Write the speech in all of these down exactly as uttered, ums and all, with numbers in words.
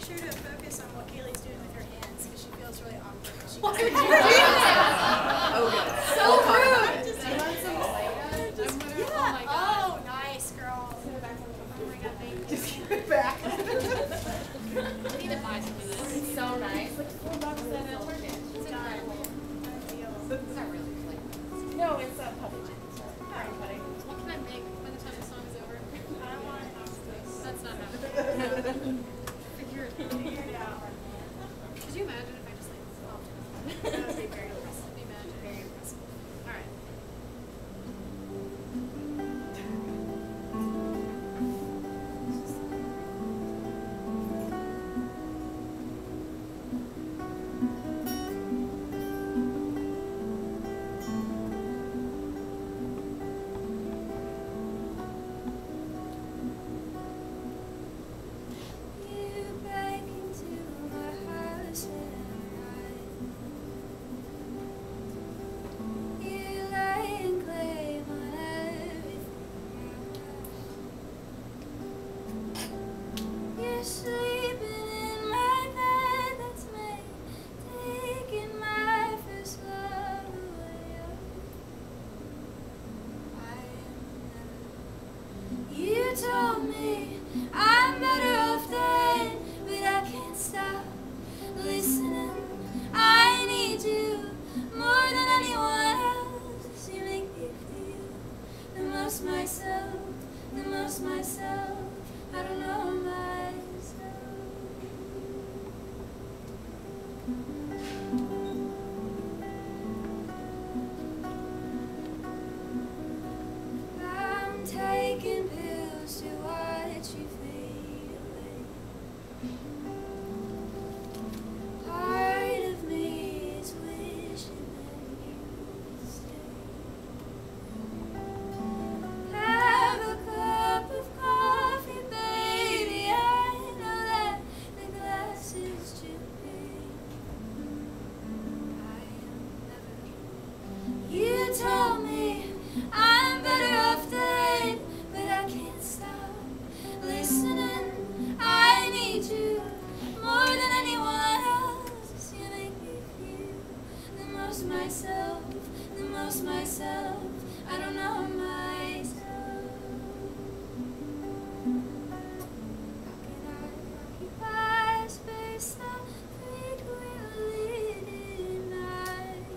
sure to focus on what Kaylee's doing with her hands because she feels really awkward. She Why would you do that? Oh, good. So rude. Just do you want some Just, yeah. Oh my god. Oh, nice, girl. Oh my god, thank you. Just give it back. I need to buy some of this. It's so nice. Like four bucks at a Target. It's incredible. It's not really like No, it's a puppet. what can I make by the time the song is over? I don't want to ask this. That's not happening. Figure it Figure it out. Could you imagine if I just like stopped? That would be very impressive. Imagine. Very impressive. Alright. You break into my house at night. You lay and claim on everything. You're sleeping in my bed that's made, taking my first love away. I am never. You told me I'm better off dead, but I can't stop listening. I need you more than anyone else. You make me feel the most myself, the most myself. I don't know myself. I'm taking pills to watch you fade away. Part of me is wishing that you would stay. Have a cup of coffee, baby. I know that the glass is too big. I am never. You told me I'm better off dead, but I can't stop listening. I need you more than anyone else. You make me feel the most myself, the most myself. I don't know myself. How can I occupy space that frequently denies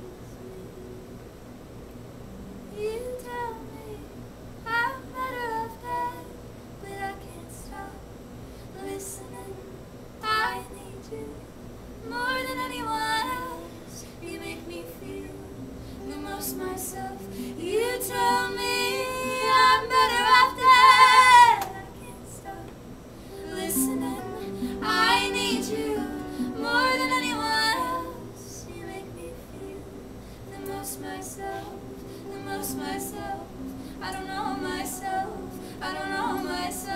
me? You tell me I'm better off dead, but I can't stop listening. I need you more than anyone else. You make me feel the most myself. You tell me I'm better off dead. I can't stop listening. I need you more than anyone else. You make me feel the most myself, the most myself. I don't know myself. I don't know myself.